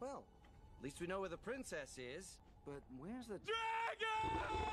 Well, at least we know where the princess is. But where's the Dragon!